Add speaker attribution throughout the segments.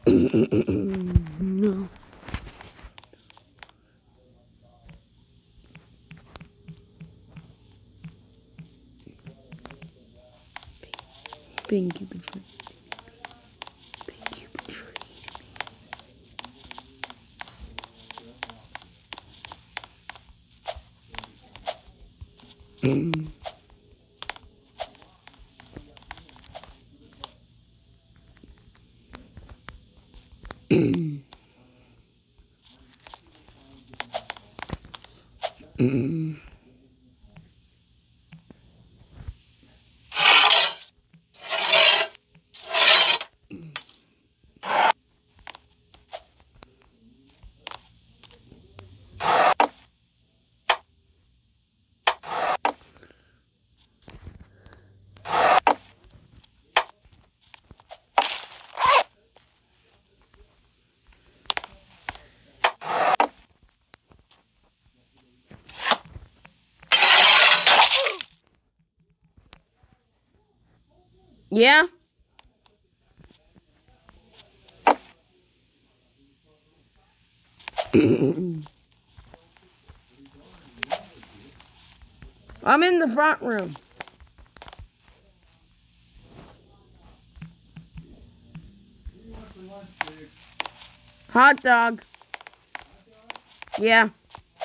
Speaker 1: No. Pink, you betrayed me. Pink, you betrayed me. Yeah? I'm in the front room. Hot dog. Yeah.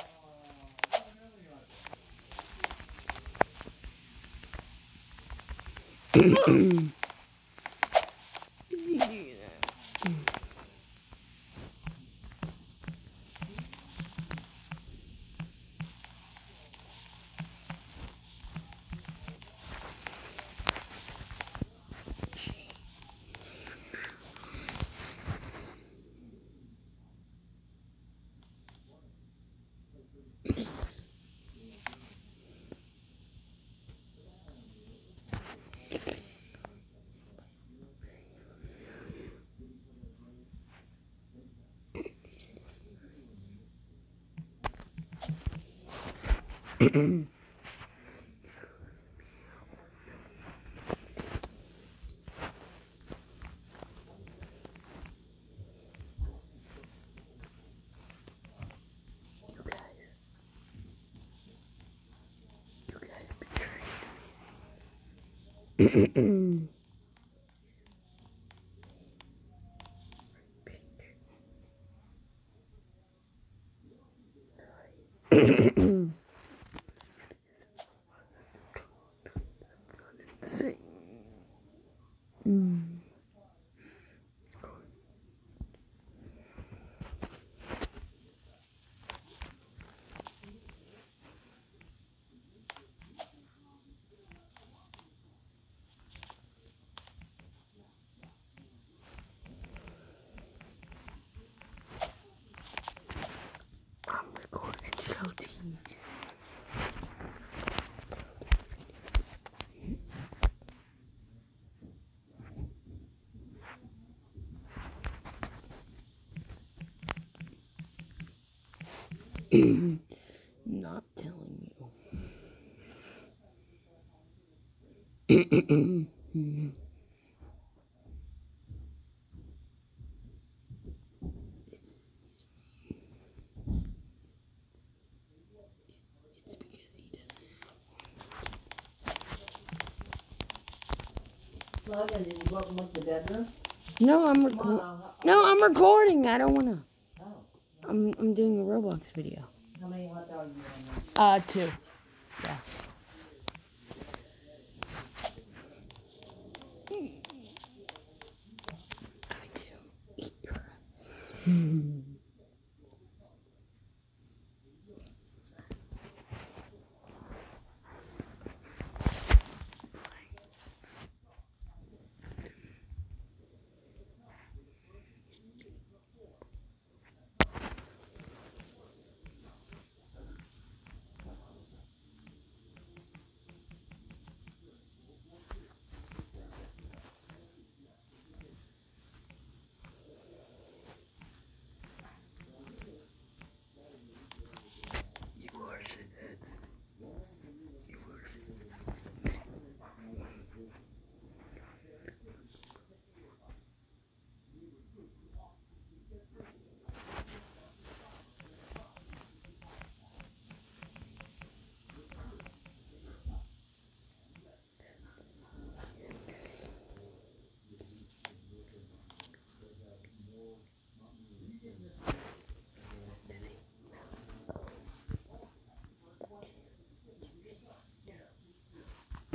Speaker 1: I'm recording so deep. Not telling you. It's because he doesn't.
Speaker 2: Logan, did you go up and look at the bedroom?
Speaker 1: No, I'm recording. I don't wanna.
Speaker 2: Oh.
Speaker 1: I'm doing a Roblox video.
Speaker 2: How many hot dogs are you
Speaker 1: 2. Yeah. I do.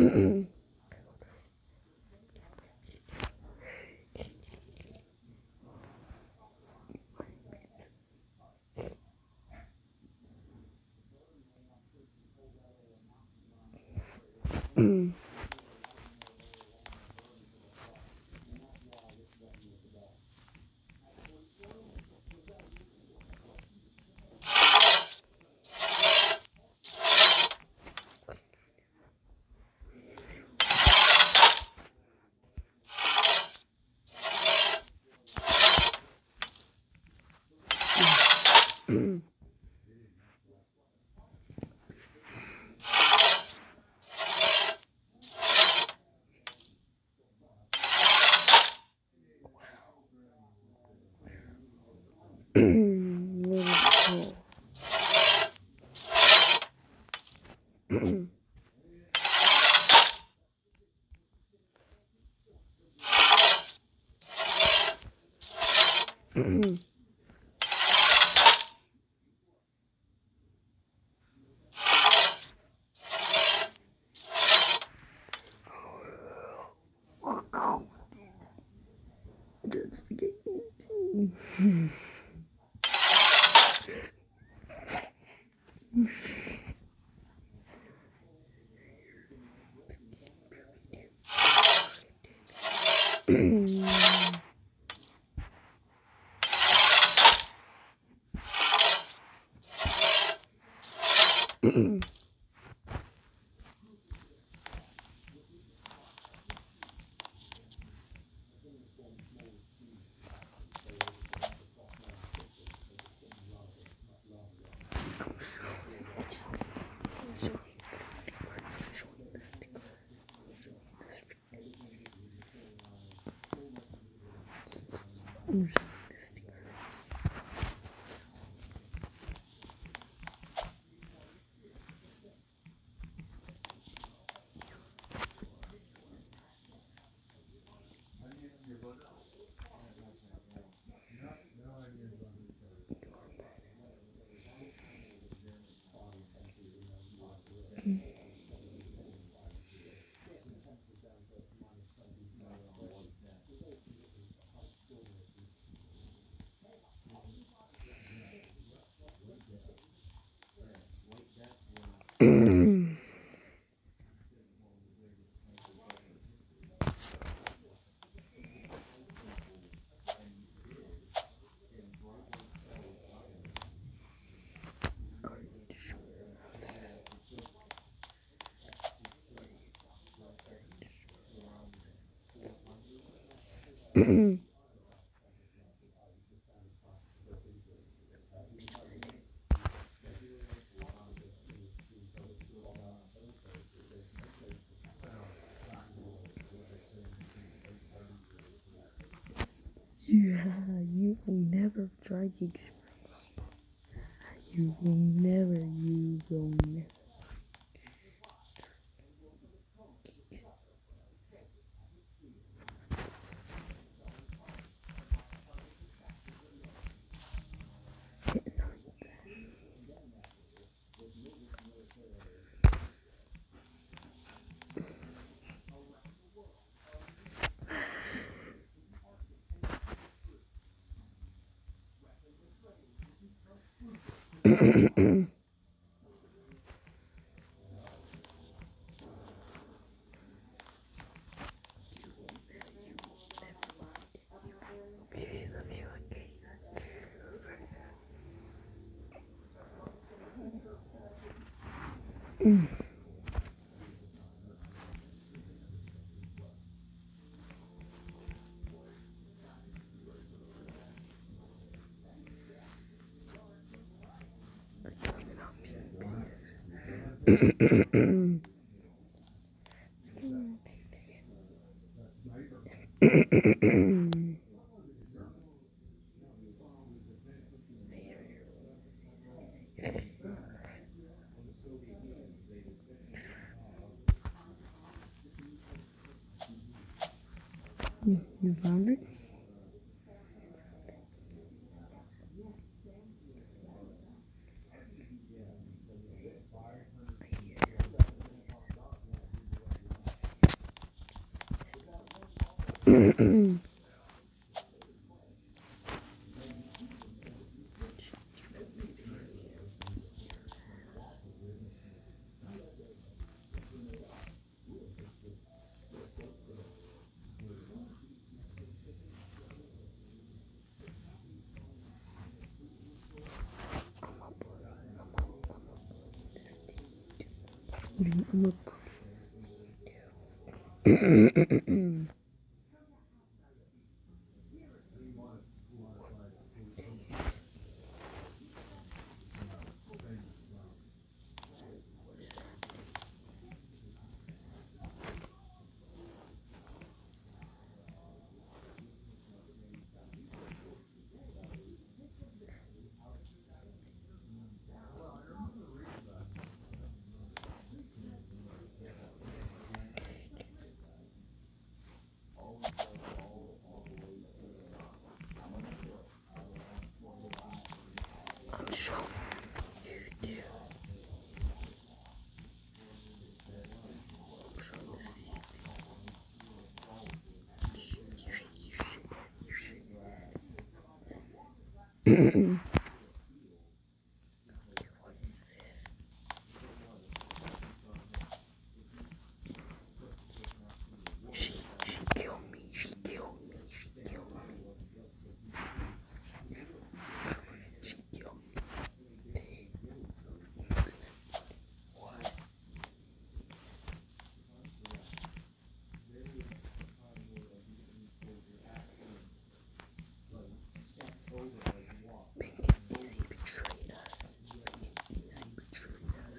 Speaker 1: Yeah, you will never try to. You will never. You found it? She killed me. She killed me. She killed me. She killed me. What? Pink and Izzy betrayed us. Pink and Izzy betrayed us.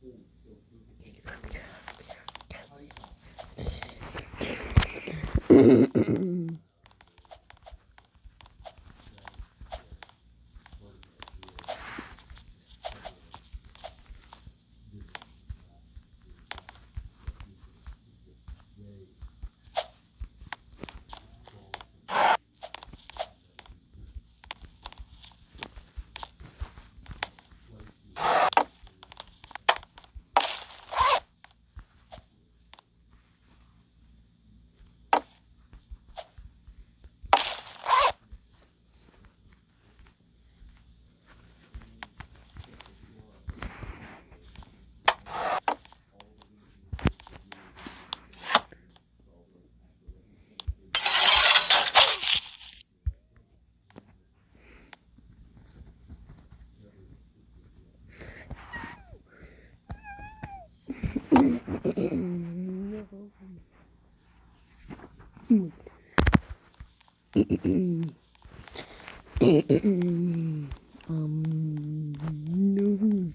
Speaker 1: No.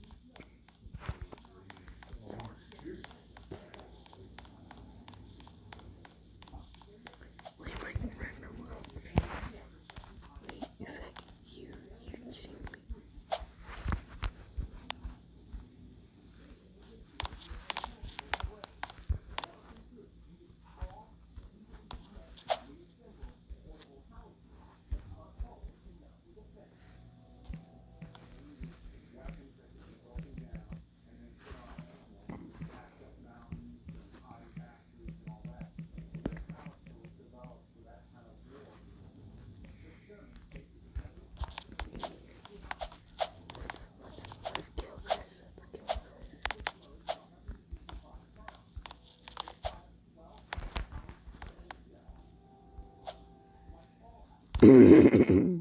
Speaker 1: Wait, bring the random up. Wait, is that you? You're kidding me. Let's kill guys. Let's kill.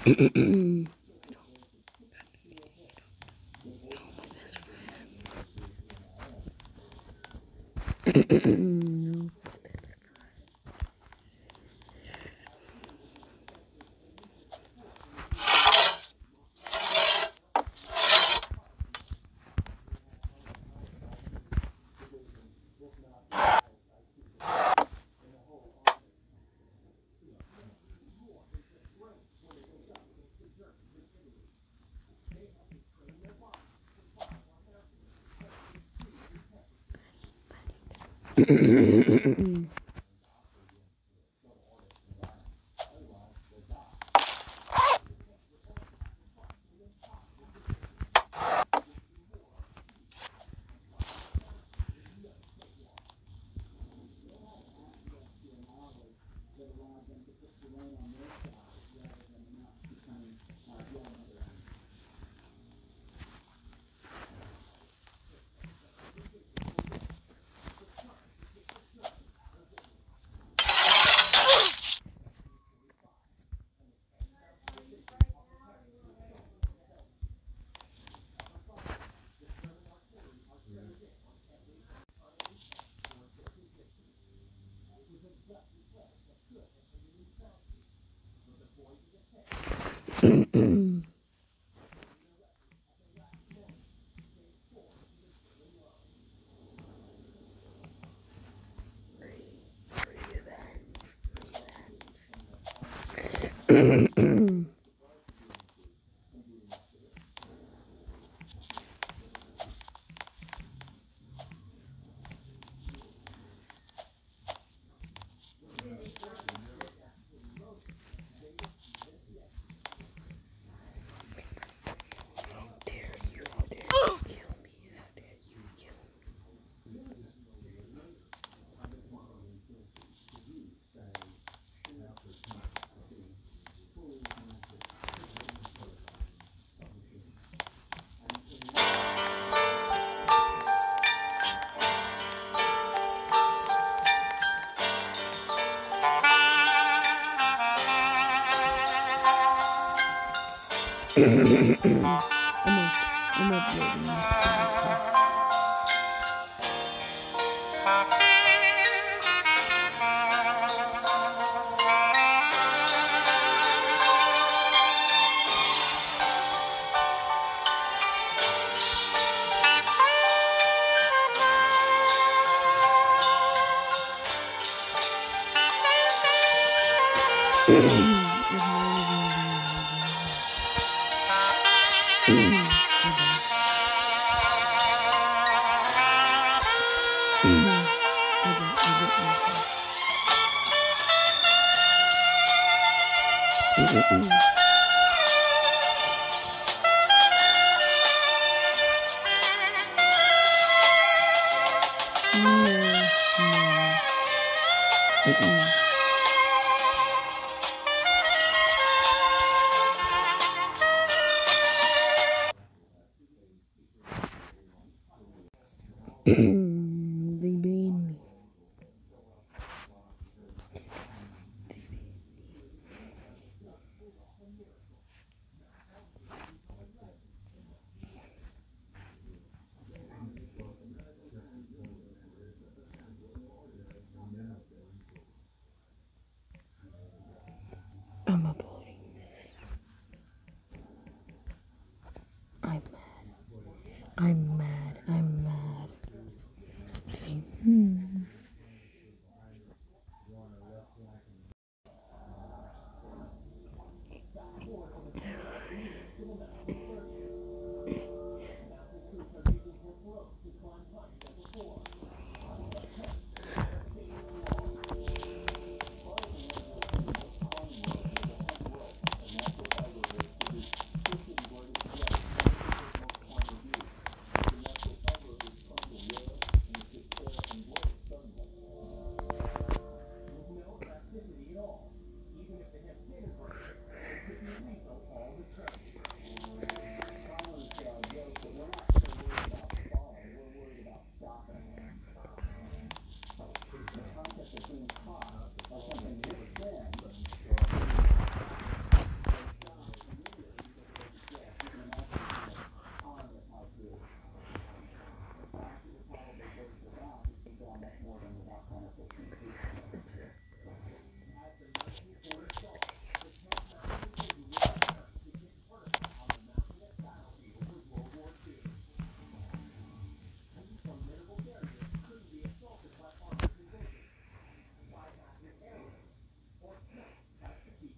Speaker 1: I'm uploading this too. They banned me. I'm uploading this. I'm mad. I'm mad. I'm mad.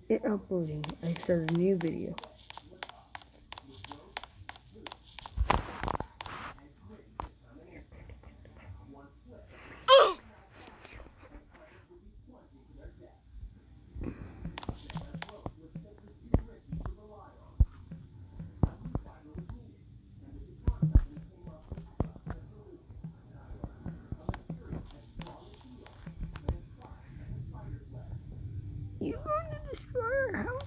Speaker 1: It uploading. I started a new video. You going to destroy our house?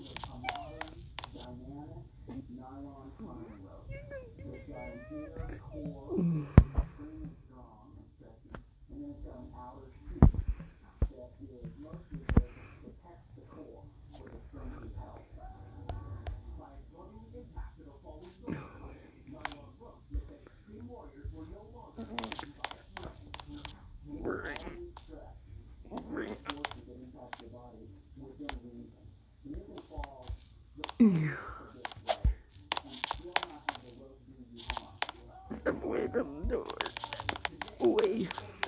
Speaker 1: Step away from the door. Away.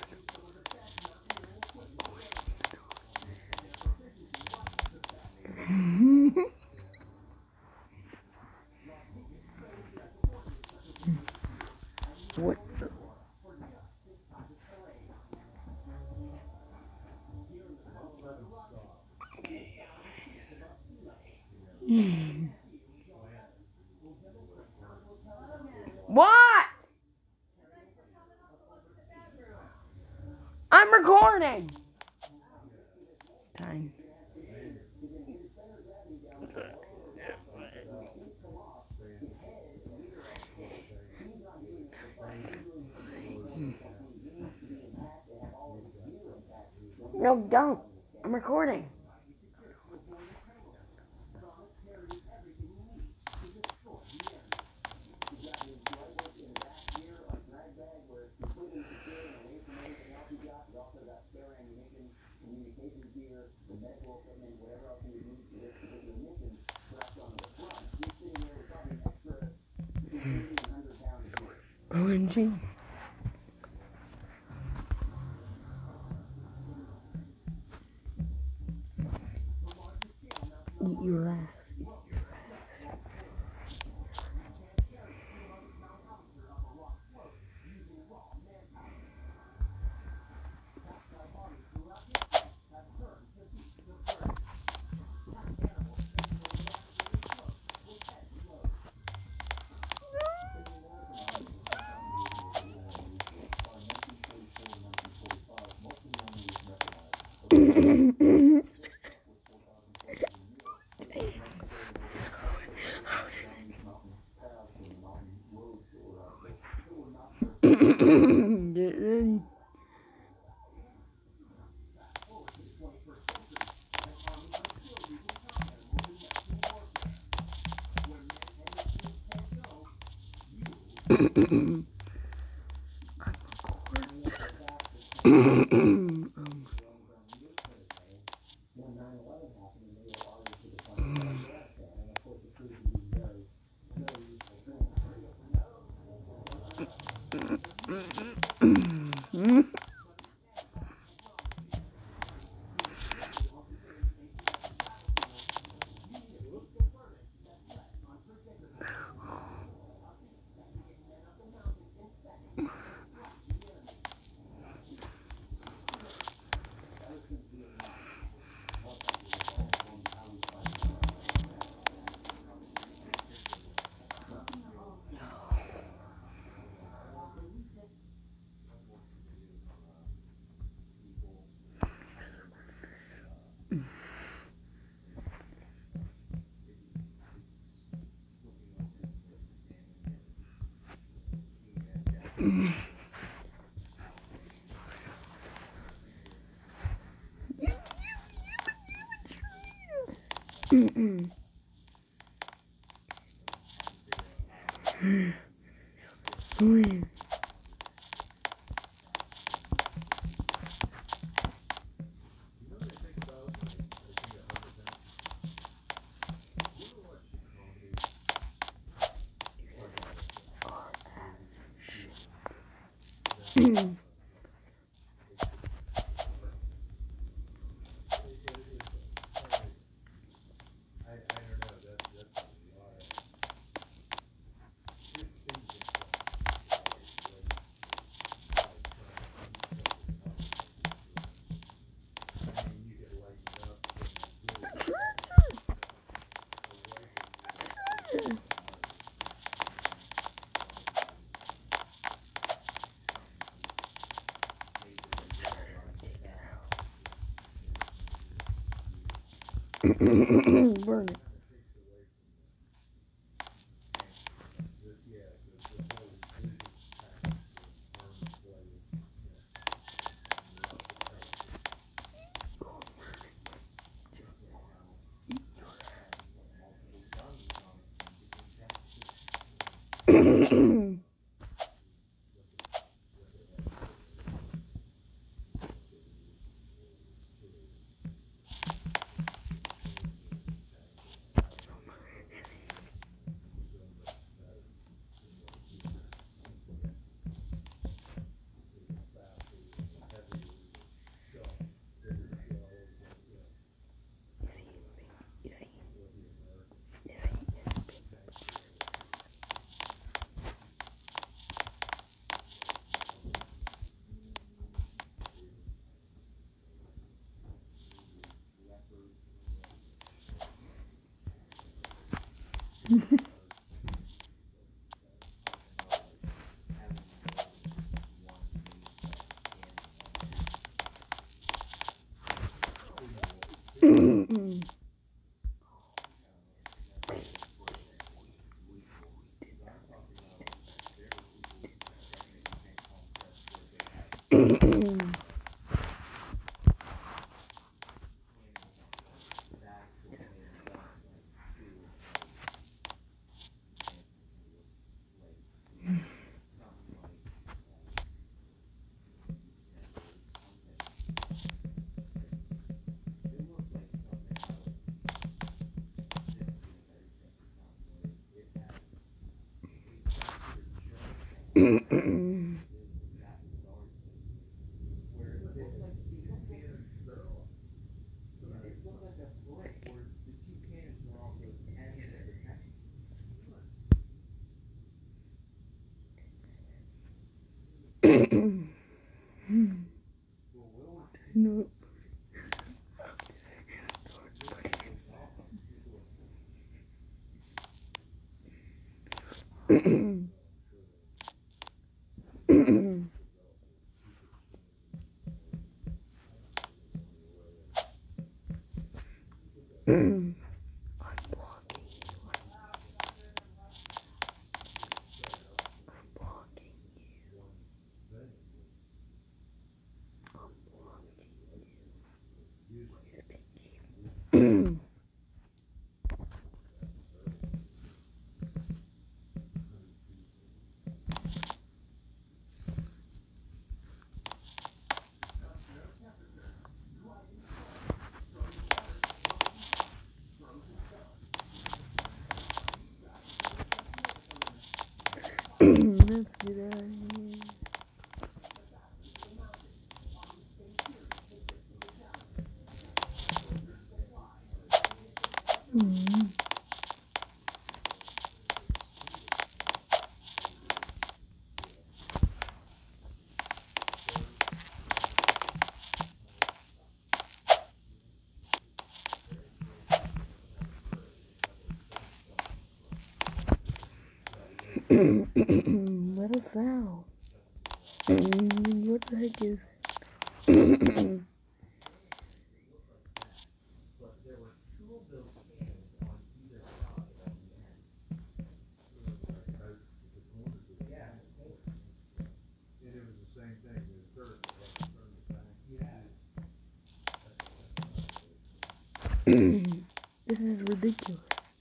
Speaker 1: What the? What? I'm recording. Time. No, don't. I'm recording. OMG. Eat your ass. Eat your ass. Get ready. Please. Burn it. No. Let's get out of here. Let us out. What the heck is it? This is ridiculous.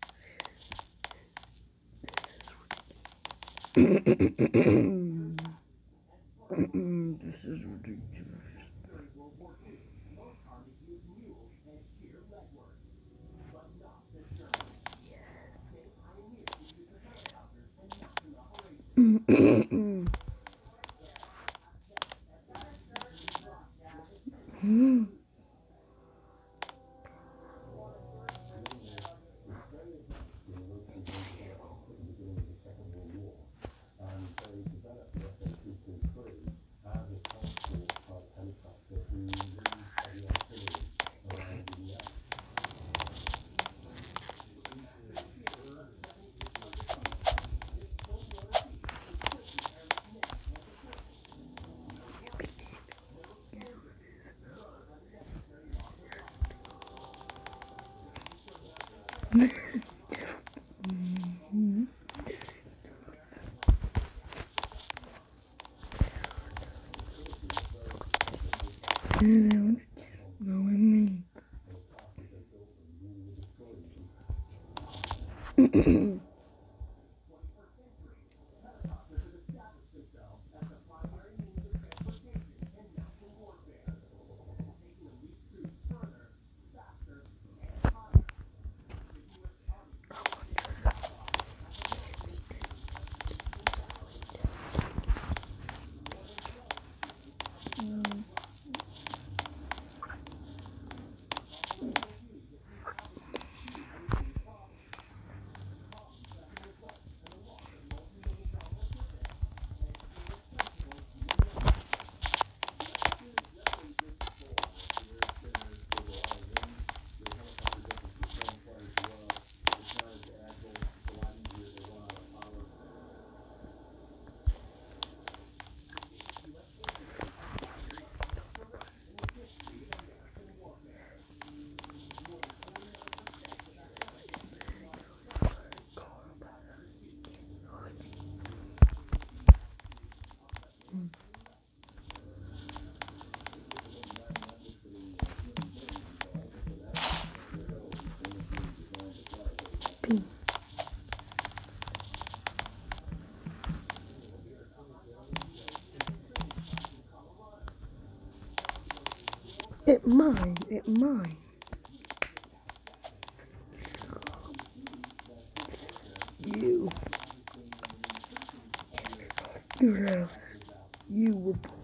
Speaker 1: This is ridiculous. It mine. You. Your house. You were born.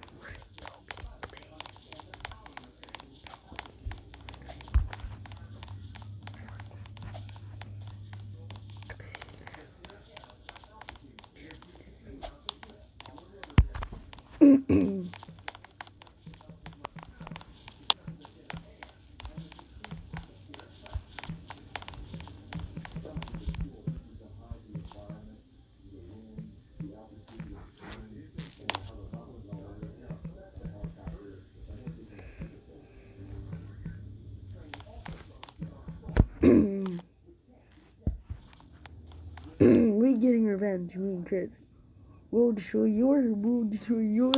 Speaker 1: We getting revenge, me and Chris. We'll destroy your We'll destroy your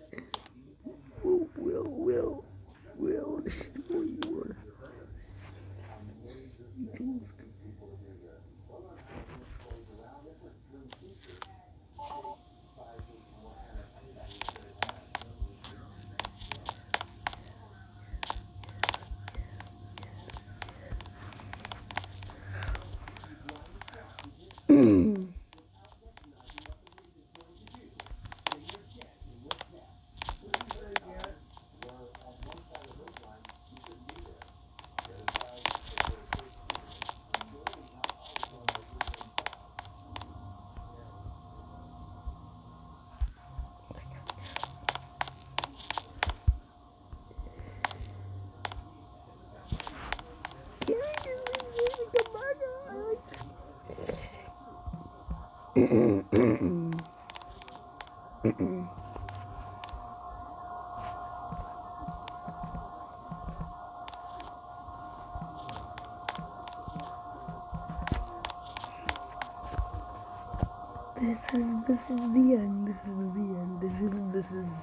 Speaker 1: This is the end. This is the end. This is the end.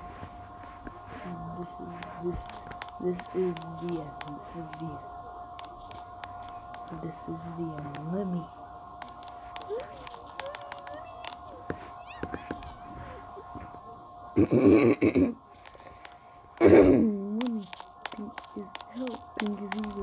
Speaker 1: Let me. Pink is help. Pink is evil.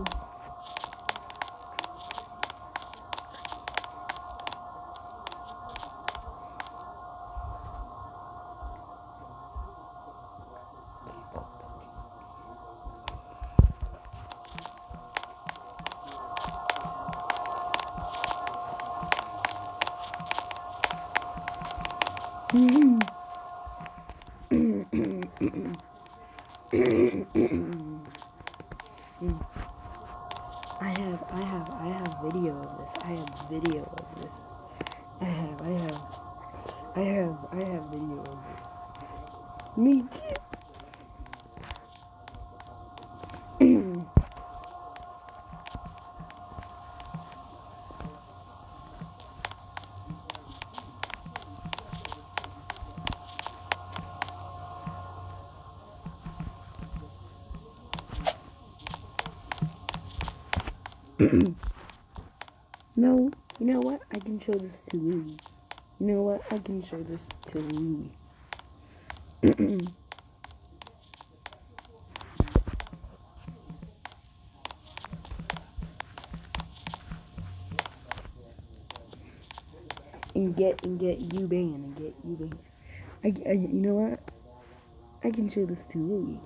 Speaker 1: I have video of this. I have video of this. I have video of this. Me too. No, you know what? I can show this to Louie. You know what? I can show this to Louie. and get you banned. You know what? I can show this to Louie.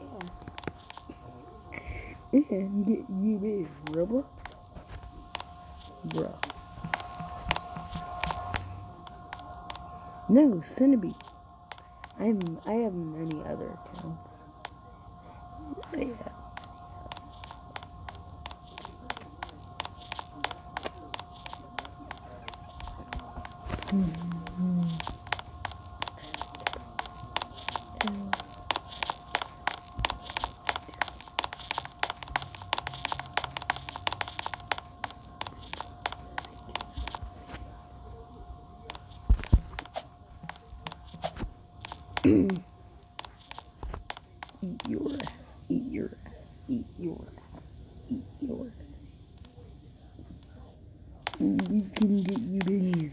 Speaker 1: Yeah. And get you banned, Roblox. Bruh. No, Cinnabee. I have many other accounts. Yeah. Eat your ass. Eat your ass. Eat your ass. Eat your ass. We can get you banned.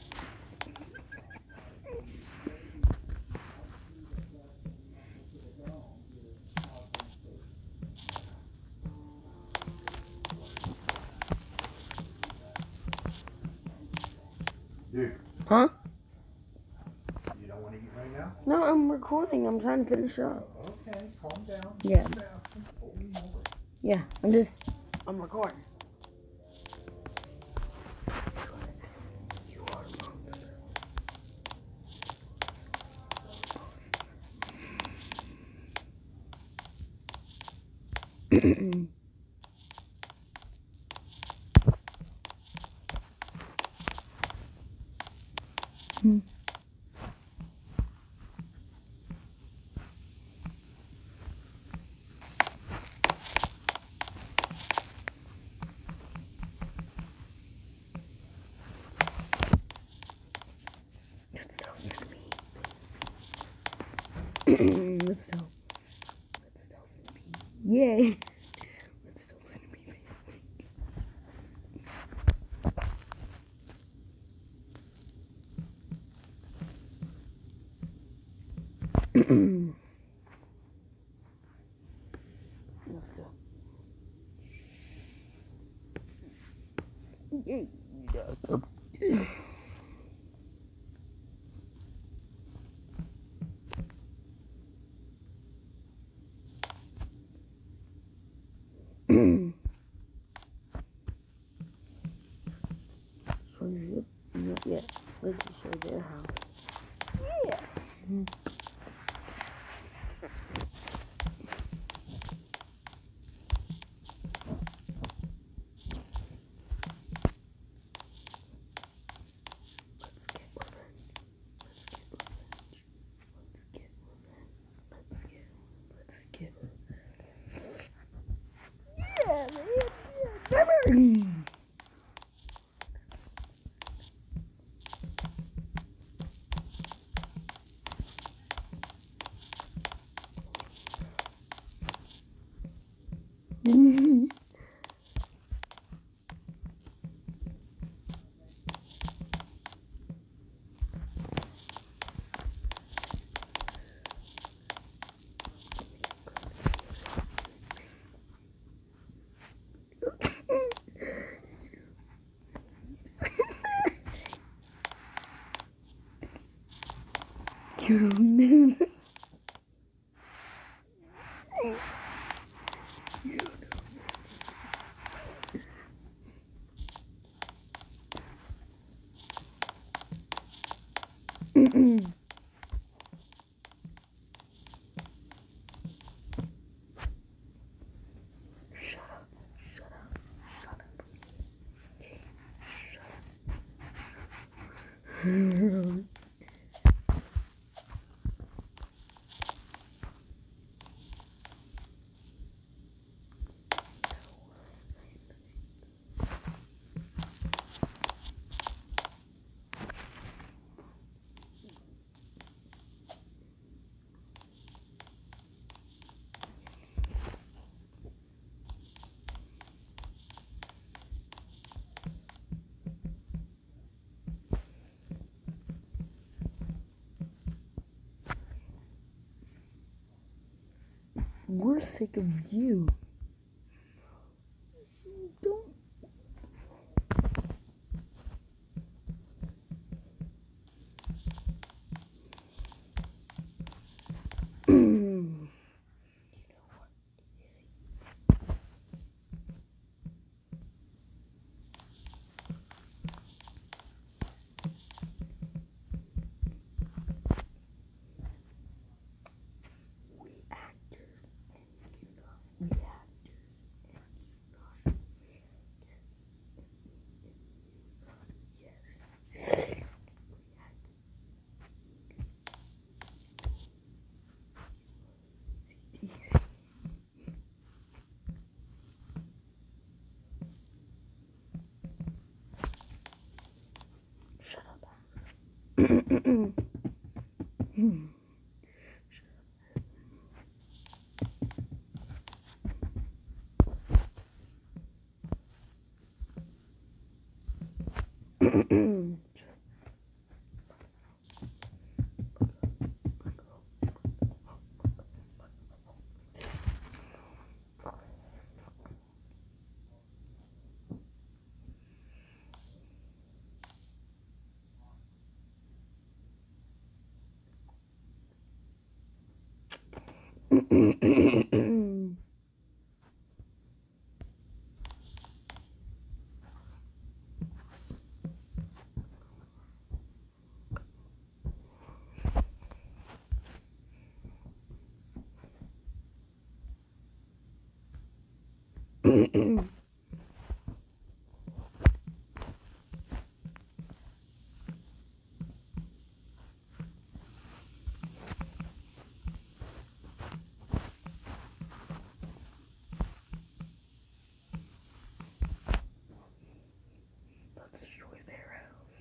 Speaker 3: Dude.
Speaker 1: Huh?
Speaker 3: You don't want to eat right now?
Speaker 1: No, I'm recording. I'm trying to finish up.
Speaker 3: Okay, calm down.
Speaker 1: Yeah.
Speaker 3: Holy moly.
Speaker 1: Yeah, I'm recording. You are a monster. Let's tell Cinnabee. Yay! Let's tell Cinnabee. Let's go. Yay! Not yet. Let's show their house. Yeah. Let's get revenge. Let's get revenge. Yeah, man. Yeah, never. You don't know that. You don't know. Shut up. Shut up. Shut up. Okay. Shut up. We're sick of you. Don't. Shut up. Let's destroy their house.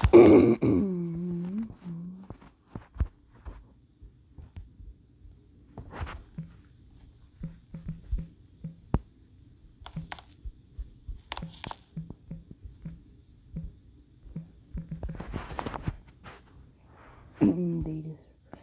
Speaker 1: They just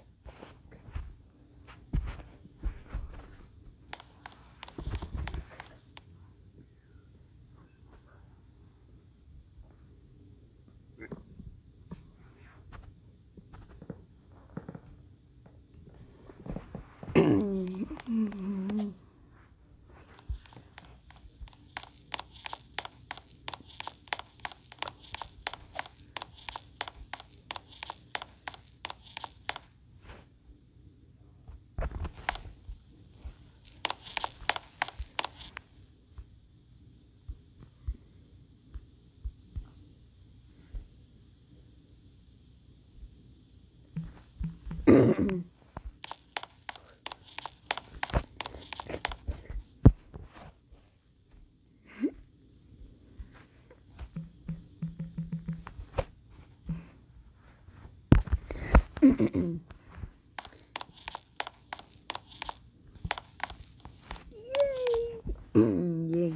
Speaker 1: yay.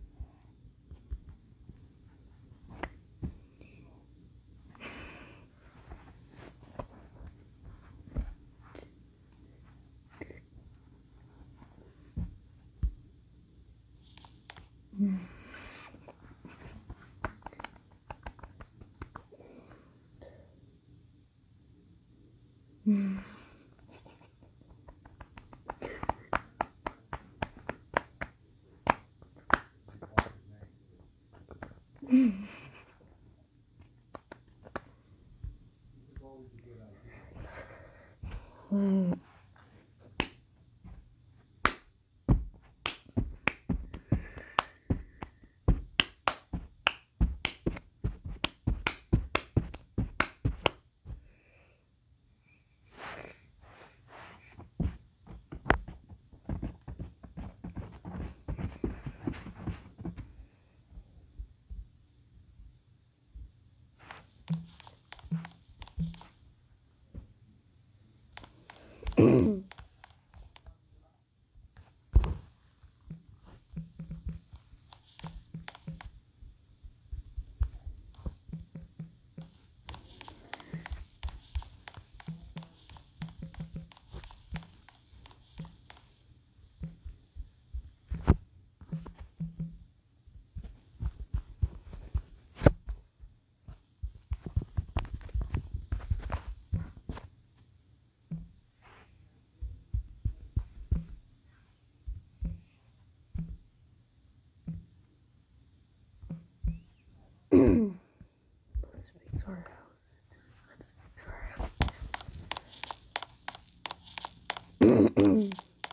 Speaker 1: Let's fix our house. Let's fix our house.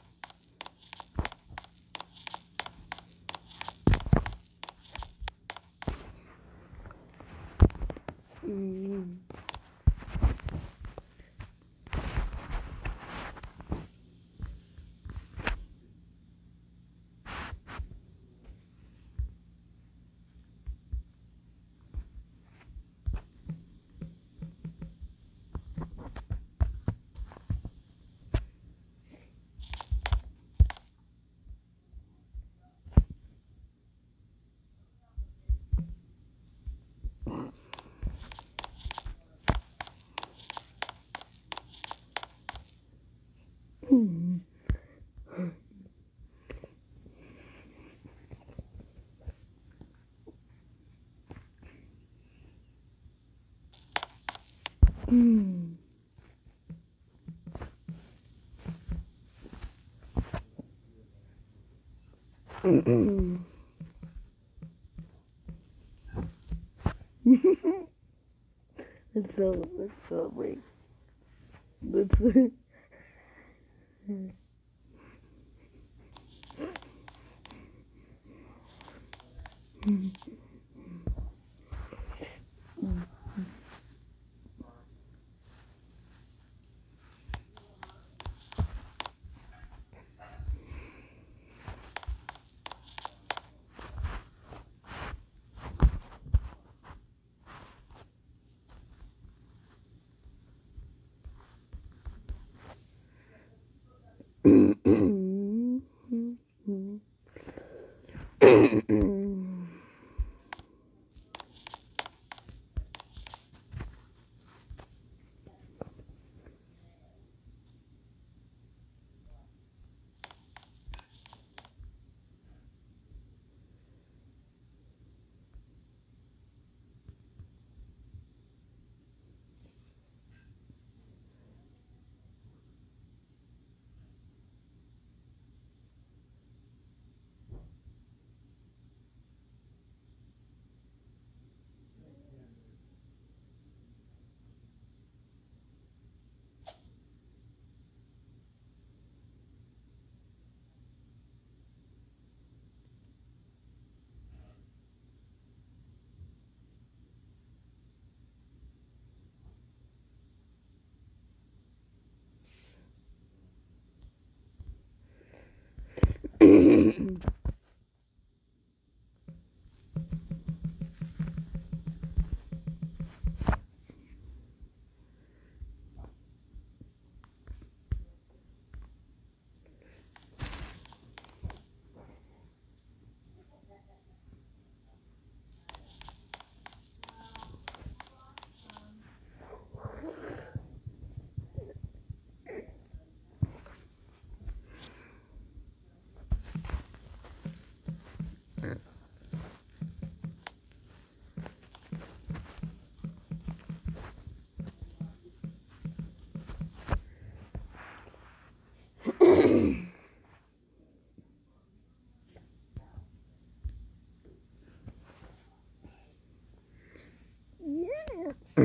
Speaker 1: Let's celebrate. Let's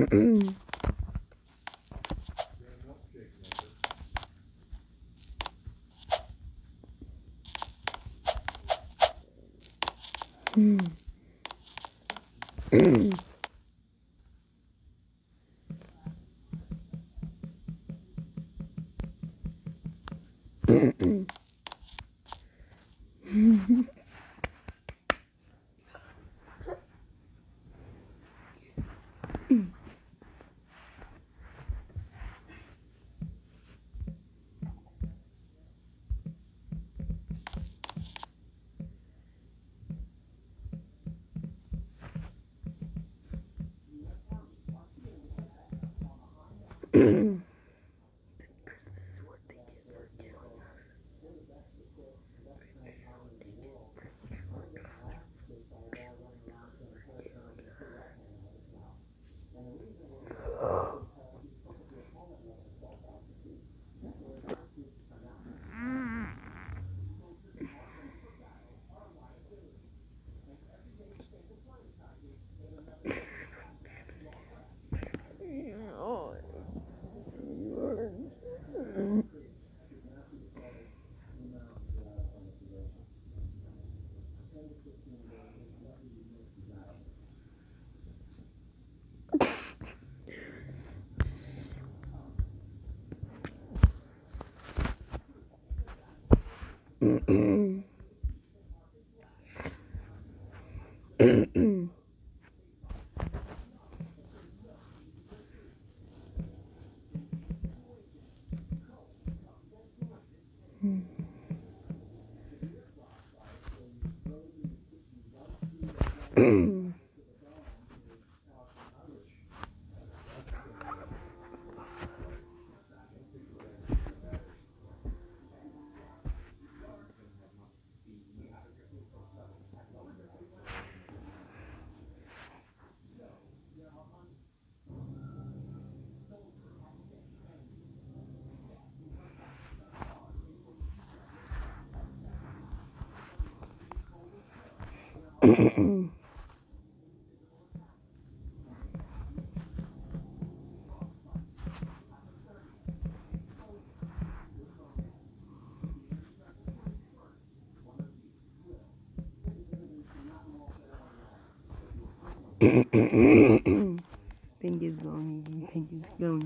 Speaker 1: Pink is going. Pink is going to be mad. Pink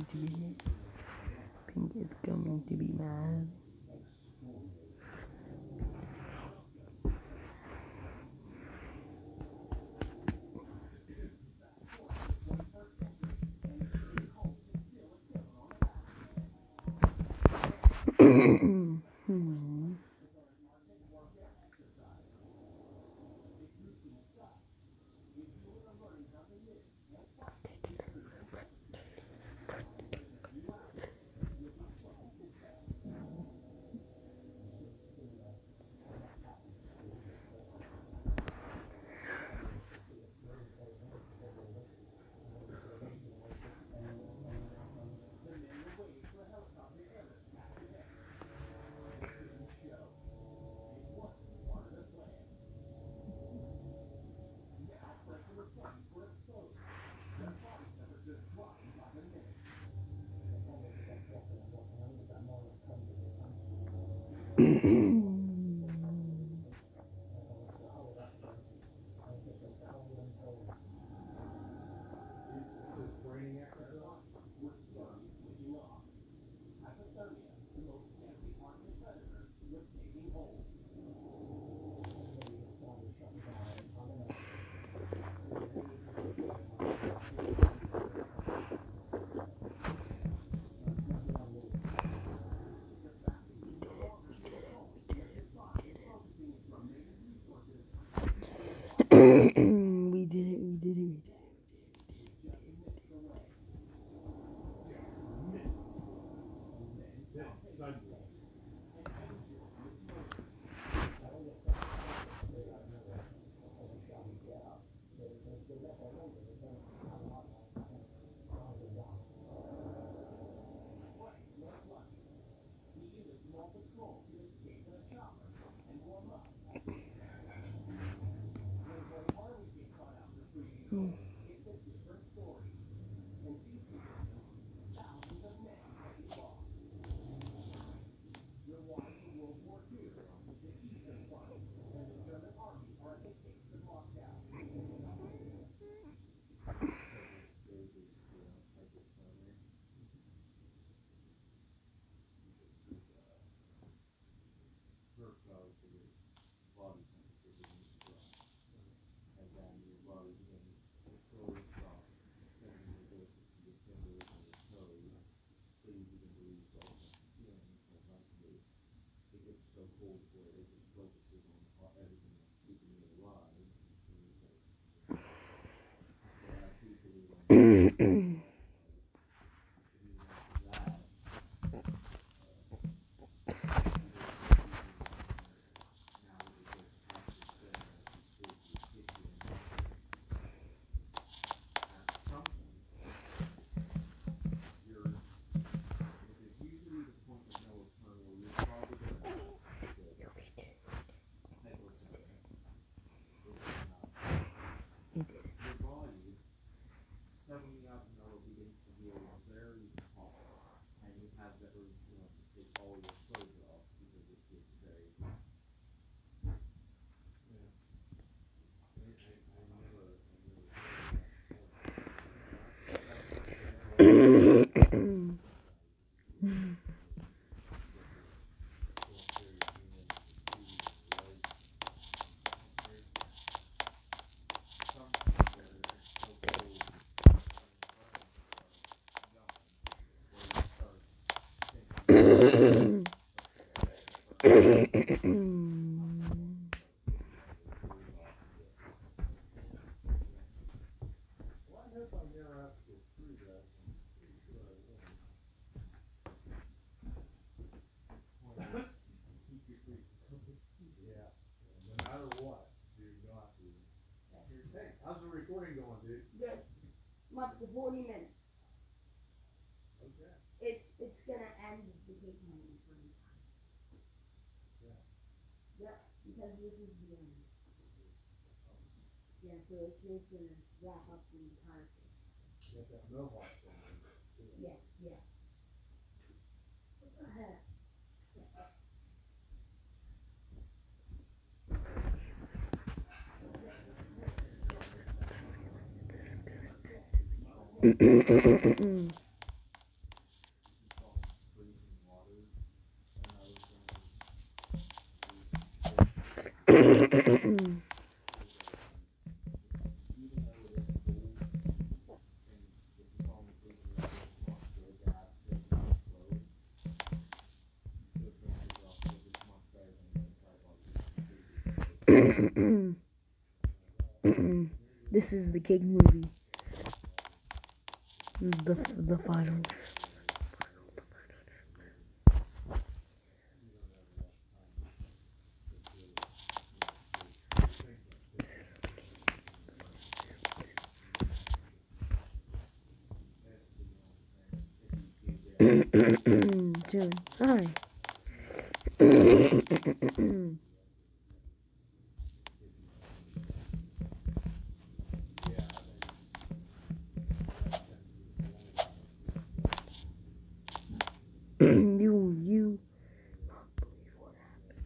Speaker 1: is going to be mad. We did it.
Speaker 3: How's the recording going, dude?
Speaker 1: Good. I'm up to 40 minutes.
Speaker 3: Okay.
Speaker 1: It's gonna end the cake movie for me.
Speaker 3: Yeah.
Speaker 1: Yeah, because this is the end. Yeah, so it's just gonna wrap up the entire thing.
Speaker 3: Get that mohawk thing.
Speaker 1: Yeah, yeah. What the heck? This is the cake movie. The final. June. Hi. You not believe what happened.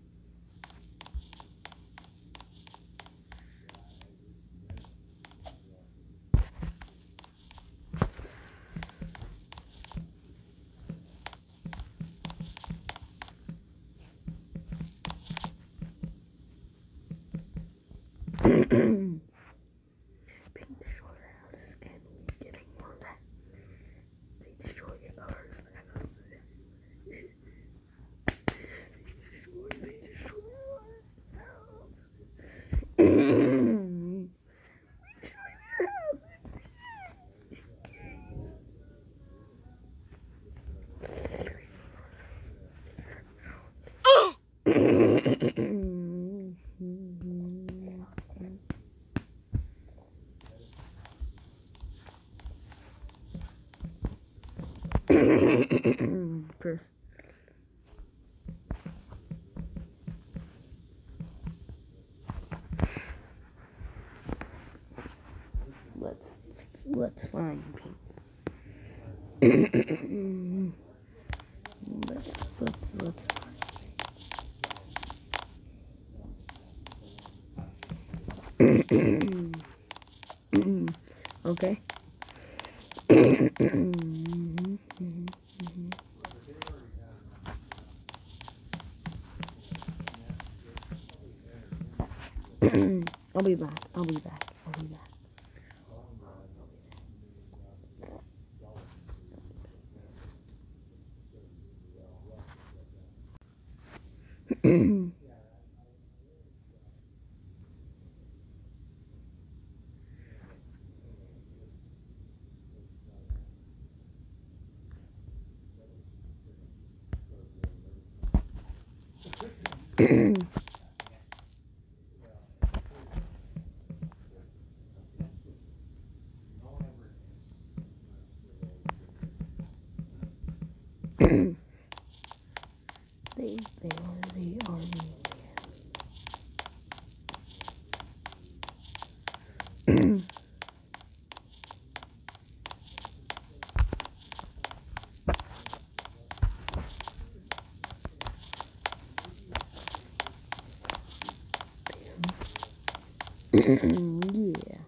Speaker 1: Being destroyed houses and we getting more of that. They destroy your cars. They destroy your house. First. Let's find Pink. let's okay. I'll be back. They are the army. Yeah.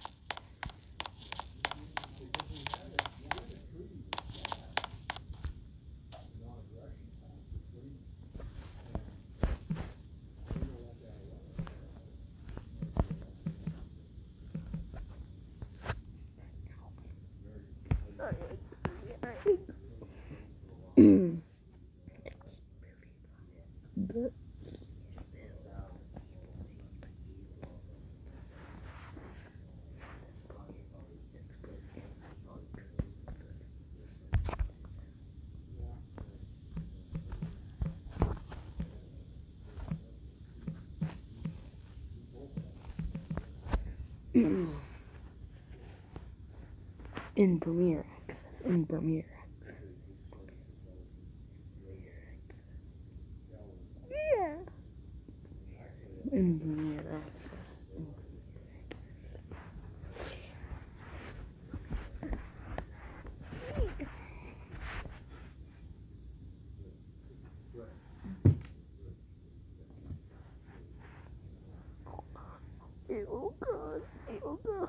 Speaker 1: In Premiere Access. In Premiere Access. Yeah. In Premiere Access. Oh God. Oh God.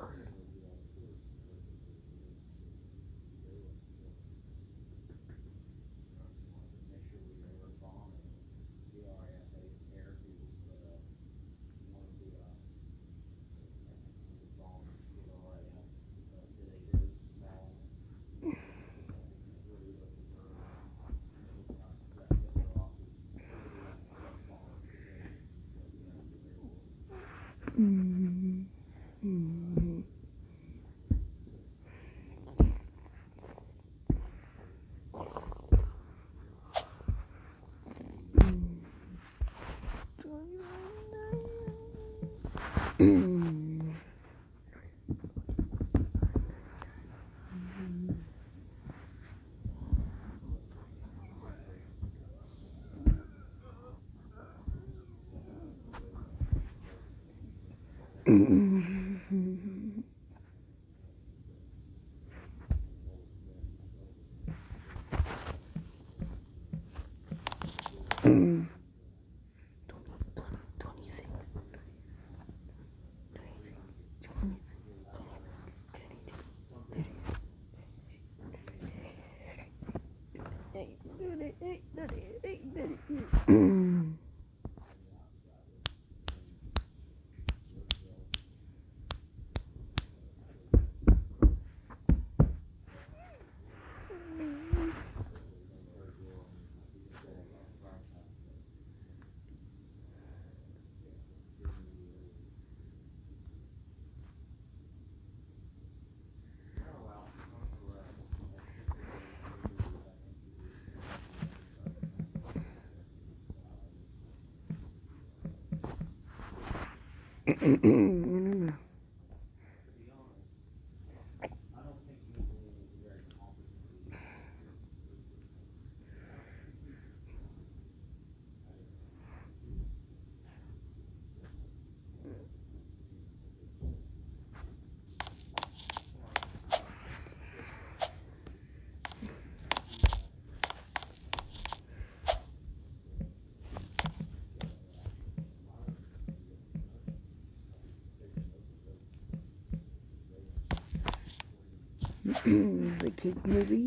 Speaker 1: The cake movie,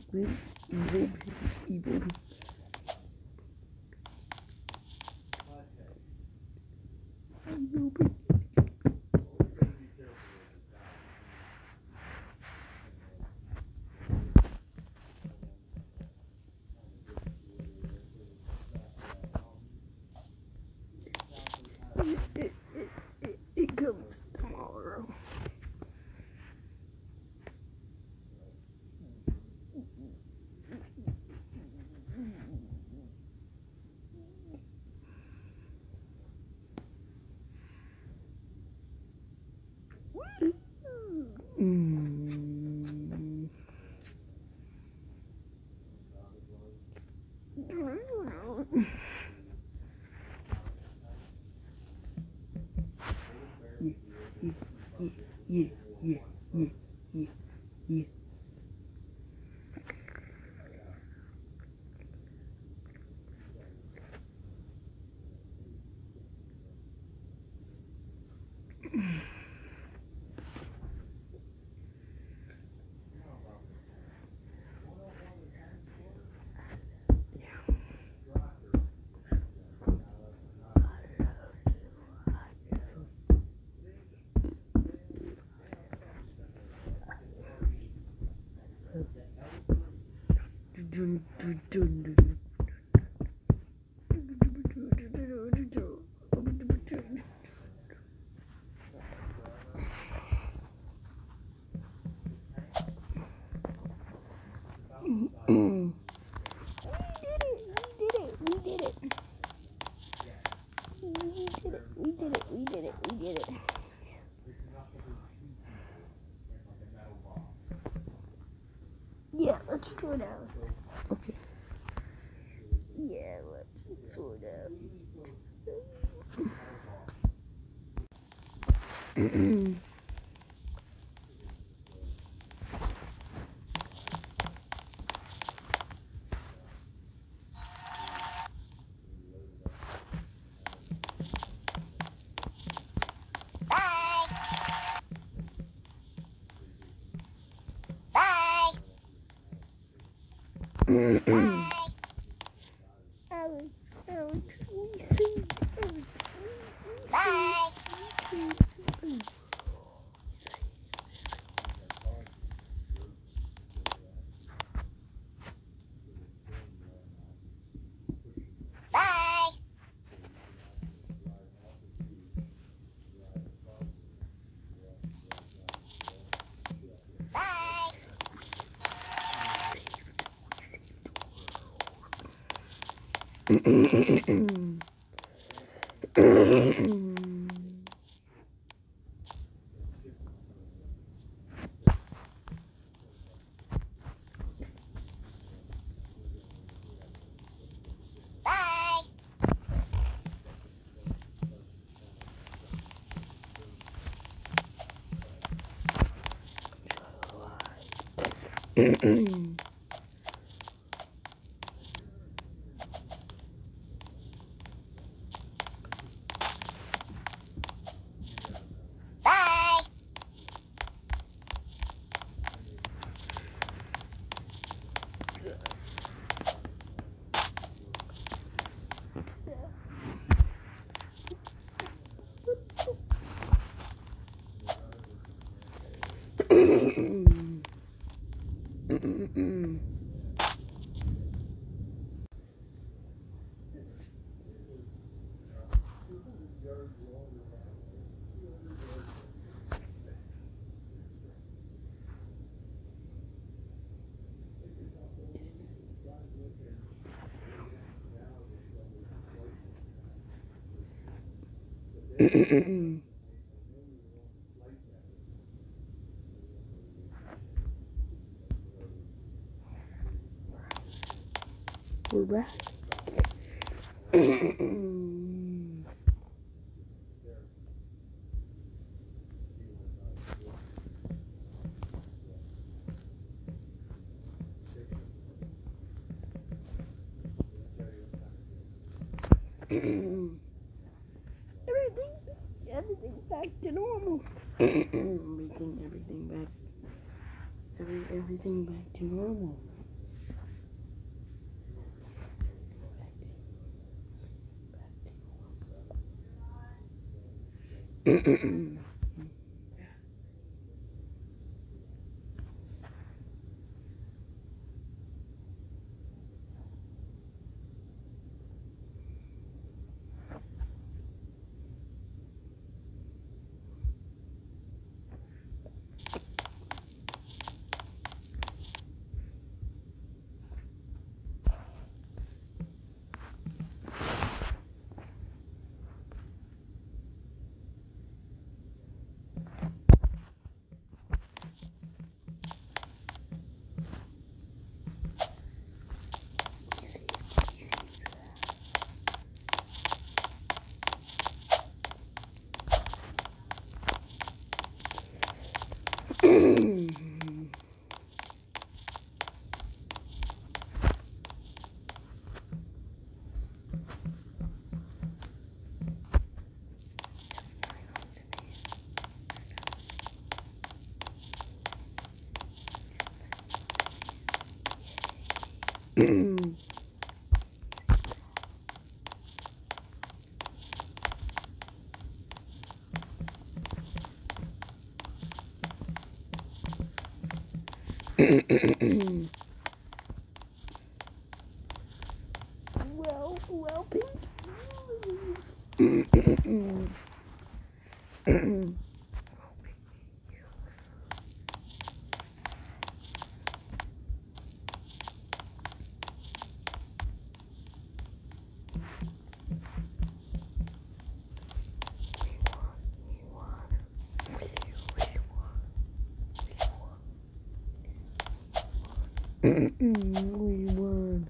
Speaker 1: evil pig, evil pig. Evil pig. It comes tomorrow. Yeah. We did it. Yeah, let's throw it out. Okay. Yeah, let's throw it out. Alex, we see. Alex, we see. We're back. Everything's back to normal. everything back. Everything back to normal. We won.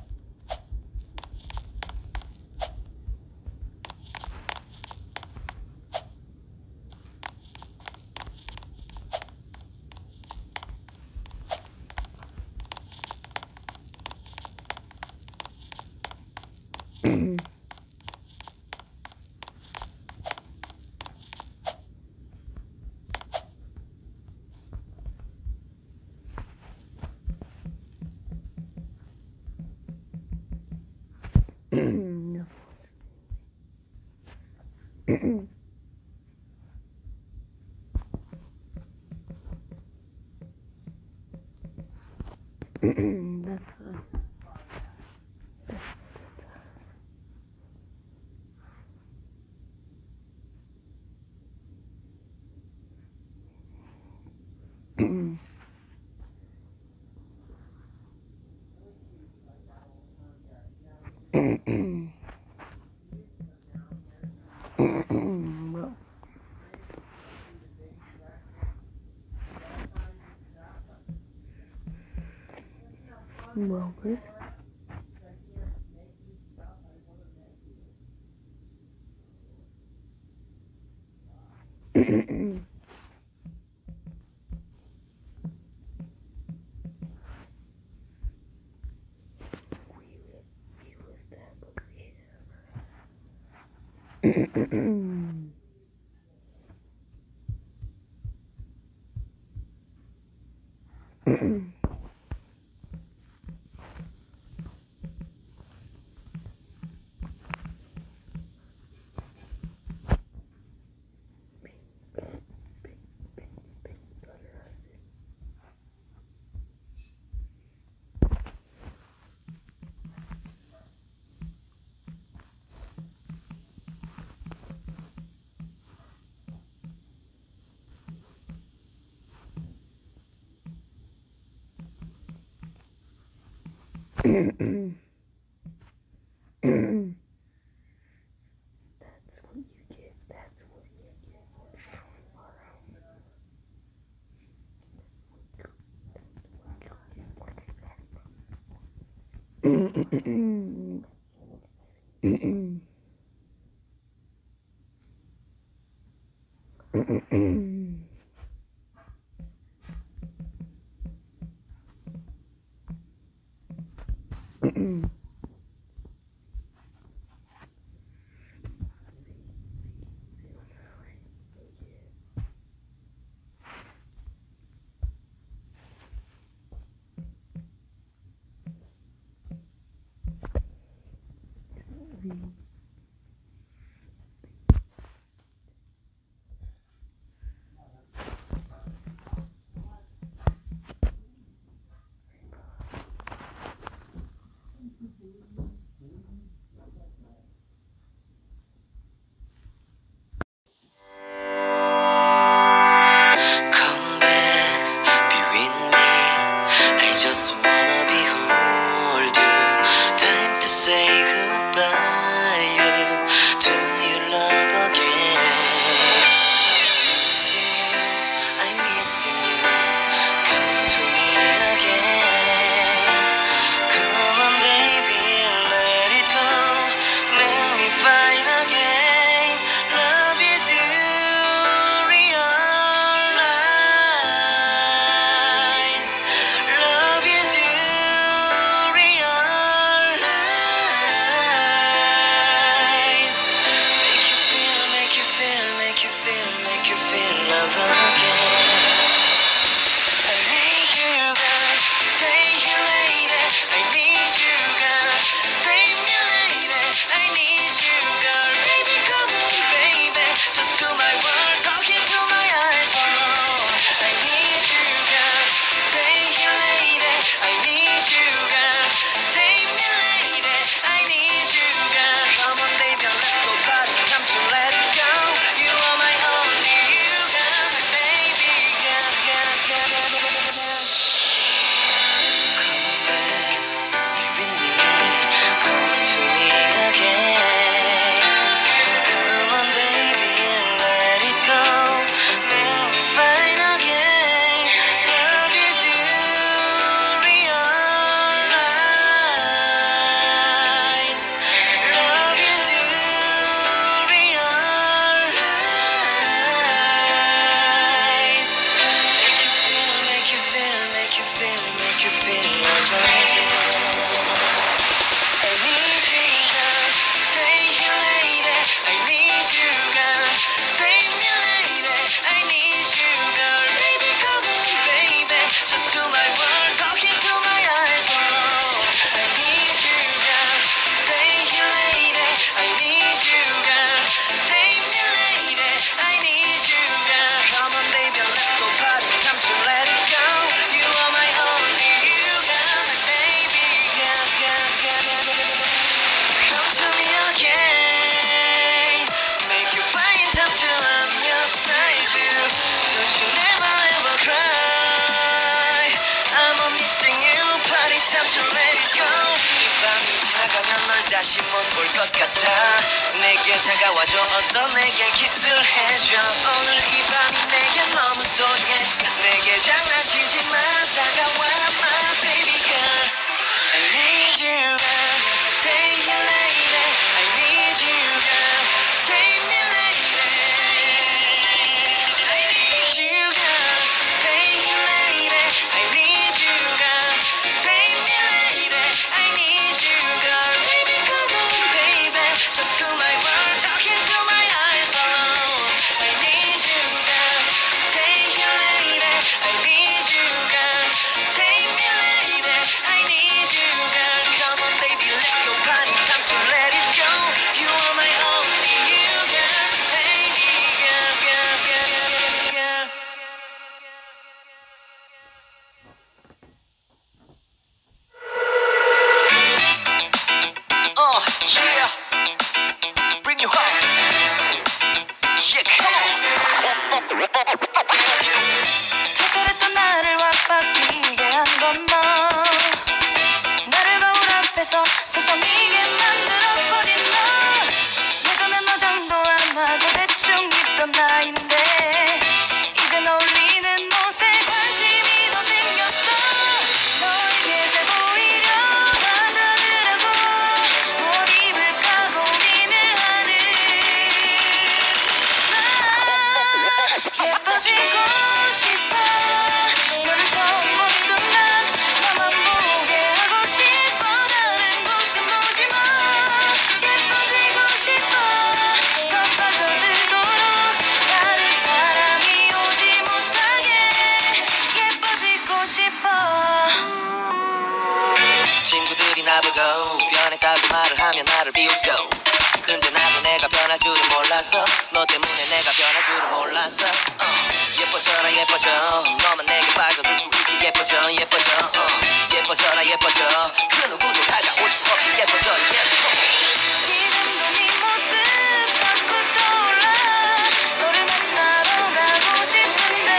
Speaker 1: That's fine. Well, Chris. That's what you get. That's what you get for destroying our house.
Speaker 4: Come back, be with me. I just wanna behold you. Time to say goodbye. you feel like baby. I need you, girl. Stay here, lady. I need you, girl. Stay here, lady. I need you, girl. Baby, come on, baby. Just do my words, talking to my eyes. Oh, I need you, girl. Stay here, lady. I need you, girl. Stay here, lady. I need you, girl. Come on, baby, let's go party. Time to let it go. You are my only you, girl. My baby, girl, girl, girl. Come to me again. Make you find time to I'm your side, you. Don't you never ever cry. I'm missing you. Party time to let it go. 이 밤이 지나가면 널 다시 못 볼 것 같아. 내게 다가와줘. 어서 내게 키스를 해줘. 오늘 이 밤이 내게 너무 소중해. 내게 장난치지 마. 다가와 my baby girl. I need you, girl. Stay here, lady. I need you, girl. Save me, lady. I need you, girl. Stay here, lady. I need you, girl. Save me, lady. I need you, girl. Baby, come on, baby. Just to my words, talking to my eyes alone. I need you, girl. Stay here, lady. I need you, girl. Save me, lady. I need you, girl. Come on, baby, let's go party. Time to let it go. You are my only you, girl. Baby, girl, girl, girl, girl. Yeah. Bring you home. Yeah, come on.
Speaker 5: 특별했던 나를 완박이게 한 건 너. 나를 거울 앞에서 서성이게 만들어버린 너. 예전엔 화장도 안 하고 대충 입던 나인데 이젠 어울리는 옷에 관심이 더 생겼어. 너에게 잘 보이려 화장을 하고 뭘 입을까 고민을 하는 나. 예뻐지고 싶어. 너를 처음 본 순간 나만 보게 하고 싶어. 다른 곳은 보지 마. 예뻐지고 싶어. 더 빠져들도록 다른 사람이 오지 못하게 예뻐지고 싶어.
Speaker 4: 친구들이 나보고 변했다고 말을 하면 나를 비웃고 근데 나도 내가 변할 줄은 몰랐어 너 때문에 내가 변할 줄은 몰랐어 예뻐져라 예뻐져 너만 내게 빠져들 수 있게 예뻐져 예뻐져 예뻐져라 예뻐져 그 누구도 다가올 수 없게 예뻐져 yes.
Speaker 5: 지금도 네 모습 자꾸 떠올라. 너를 만나러 가고 싶은데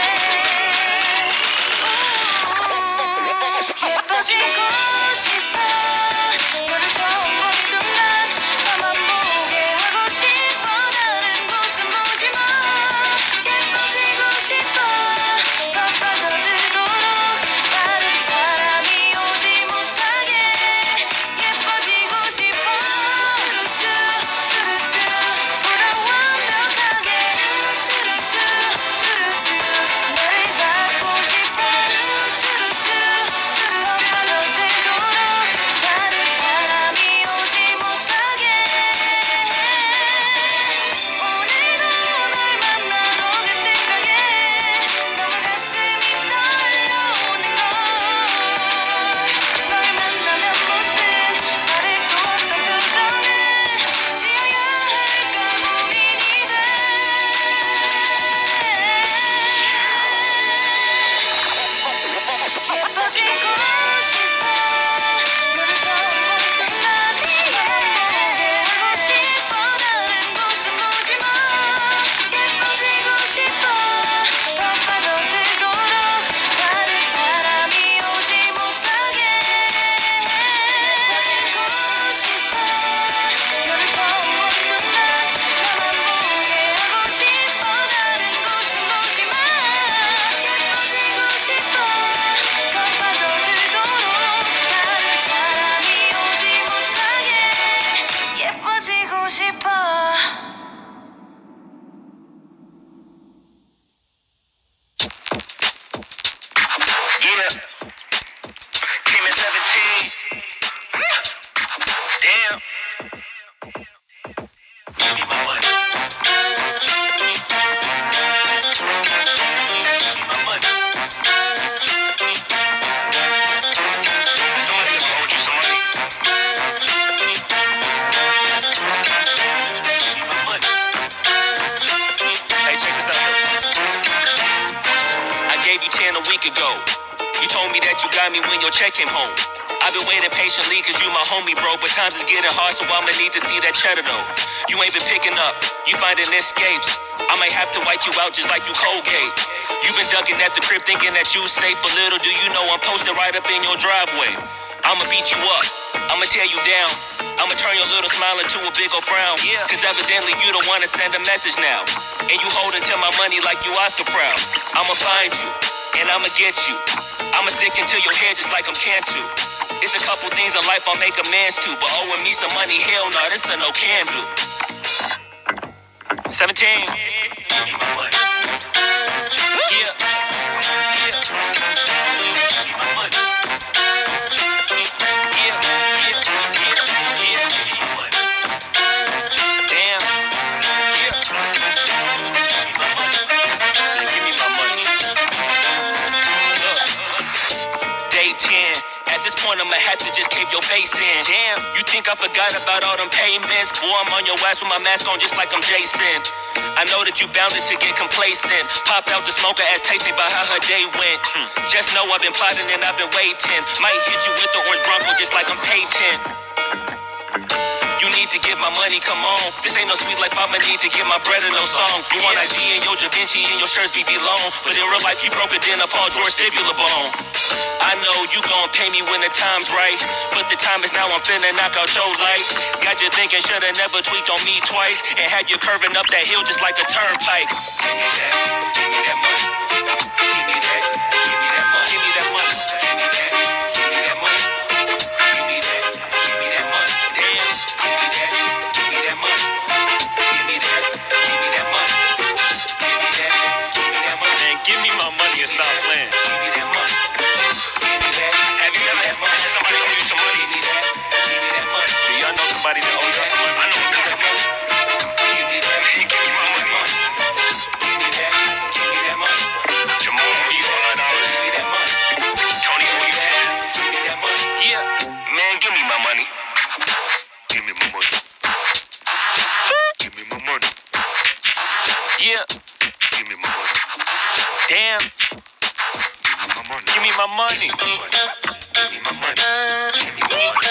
Speaker 5: 예뻐지고 싶어. 너를 처음 본 순간 나만 보게 하고 싶어. 다른 곳은 보지 마. 예뻐지고 싶어. 더 빠져들도록 다른 사람이 오지 못하게 예뻐지고 싶어. 뚜루뚜 보다 완벽하게 뚜루뚜 너를 갖고 싶어. 뚜루뚜 더 빠져들도록 다른 사람이 오지 못하게 오늘도 널 만나러 갈 생각에 너무 가슴이 떨려오는 걸. 널 만나면 무슨 말을 또 어떤 표정을 지어야 할까 고민이 돼. 예뻐지고 싶어. 너를 처음 본 순간 나만 보게 하고 싶어. 다른 곳은 보지 마. 예뻐지고 싶어. 더 빠져들도록 다른 사람이 오지 못하게 예뻐지고 싶어. 너를 처음 본 순간 나만 보게 하고 싶어. 다른 곳은 보지 마. 예뻐지고 싶어. 더 빠져들도록 다른 사람이 오지 못하게 예뻐지고 싶어.
Speaker 4: week ago. You told me that you got me when your check came home. I've been waiting patiently cause you my homie, bro. But times is getting hard, so I'ma need to see that cheddar though. You ain't been picking up, you finding escapes. I might have to white you out just like you Colgate. You been ducking at the crib thinking that you safe, but little do you know I'm posted right up in your driveway. I'ma beat you up, I'ma tear you down. I'ma turn your little smile into a big ol' frown. Cause evidently you don't wanna send a message now. And you holding to my money like you Oscar proud. I'ma find you, and I'ma get you. I'ma stick into your hair just like I'm Cantu. It's a couple things in life I'll make amends to, but owing me some money, hell no, this a no can do. 17. Give me my money. Yeah. Yeah. Give me my money. Yeah. Yeah. Yeah. Yeah. Give me my money. Damn. Yeah. Give me my money. Give me my money. Look. Day 10. At this point, I'ma have to just cave your face in. Damn, you think I forgot about all them payments? Boy, I'm on your ass with my mask on just like I'm Jason. I know that you bounded to get complacent. Pop out the smoker, ask Tay-Tay about how her day went. Just know I've been plotting and I've been waiting. Might hit you with the orange Bronco just like I'm Peyton. You need to get my money, come on. This ain't no sweet life, I'ma need to get my bread and no song. You want IG and your Da Vinci and your shirts be long. But in real life, you broke it in a Paul George fibula bone. I know you gon' pay me when the time's right, but the time is now, I'm finna knock out your lights. Got you thinking shoulda never tweaked on me twice, and had you curving up that hill just like a turnpike. Give me that money. Give me that. Give me that money. Give me that money. Give me that. Give me that money. Give me that. Give me that money. Damn. Give me that. Give me that money. Give me that. Give me that money. Give me that. Give me that money. Man, give me my money and stop playing. Give me that money. Have you ever had somebody owe you some money? Give me that. Give me that money. Do y'all know somebody that owe you some money? I know you that money. Give me that. Give me my money. Give me that. Give me that money. Jamal owe you $100. Give me that money. Tony owe you $10. Give me that money. Yeah. Man, give me my money. Give me my money. Give me my money. Yeah. Give me my money. Damn. Give me my money. Give me my money. Give me my money.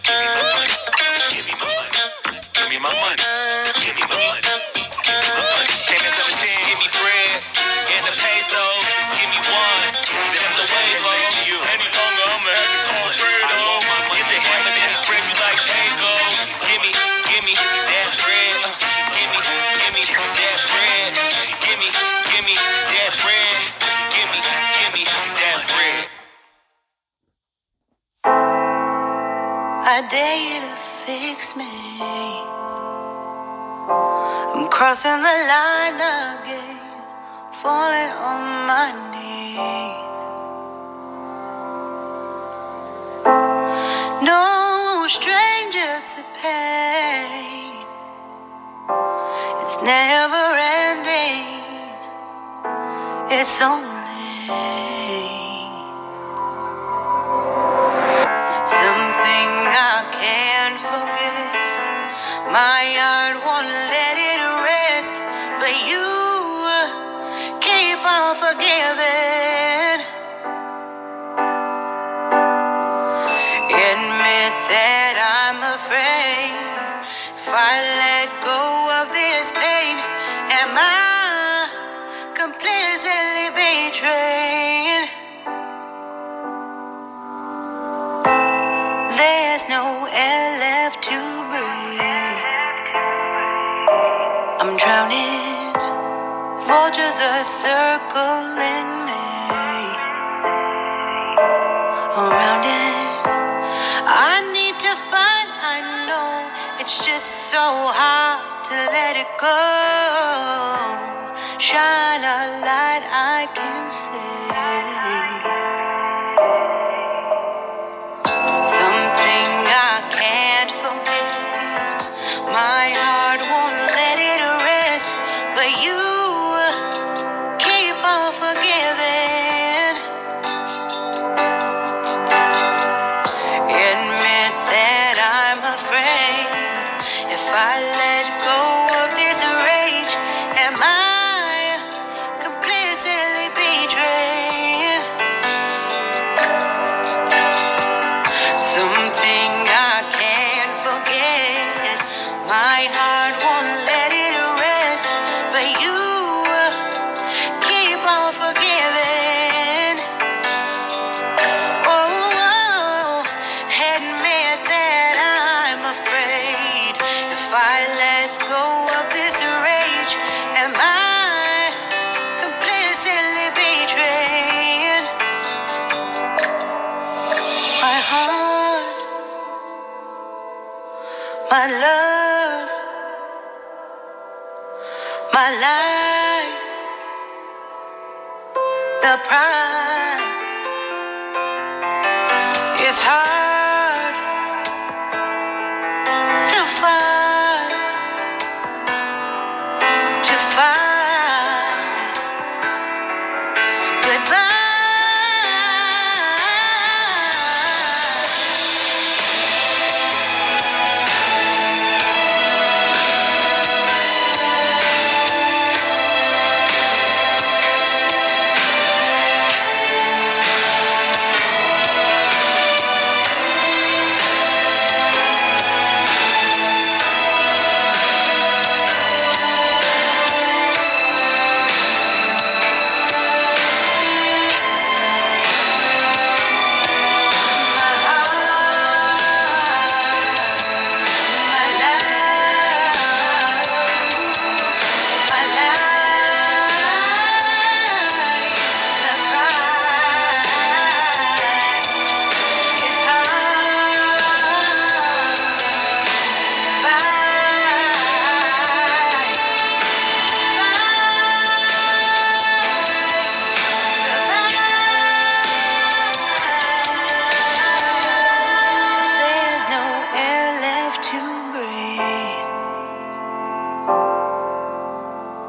Speaker 4: Give me my money. Give me my money. Give me my money. Give me my money. Give me my money. Came in 17. Give me bread and a peso. Give me one. That's the way it goes. Any longer, I'ma have to call Fredo. Get the hammer, then spread you like Pago. Give me that bread. Give me that bread. Give me that bread. Give me that bread.
Speaker 5: I dare you to fix me. I'm crossing the line again, falling on my knees. No stranger to pain. It's never ending. It's only something I can't forget. My heart won't let it rest, but you keep on forgiving. Admit that I'm afraid. If I let go of this pain, am I completely betrayed? There's no air left to breathe. I'm drowning. Vultures are circling me. Around it, I need to find. I know it's just so hard to let it go. Shine a light I can see. Something I can't forget. My heart won't let it rest, but you keep on forgiving. Admit that I'm afraid. If I let go of this rage, am I completely betrayed? my love, my life, the price. It's hard to find goodbye.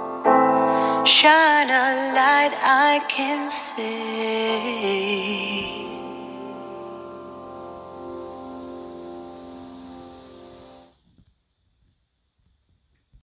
Speaker 5: Shine a light I can see.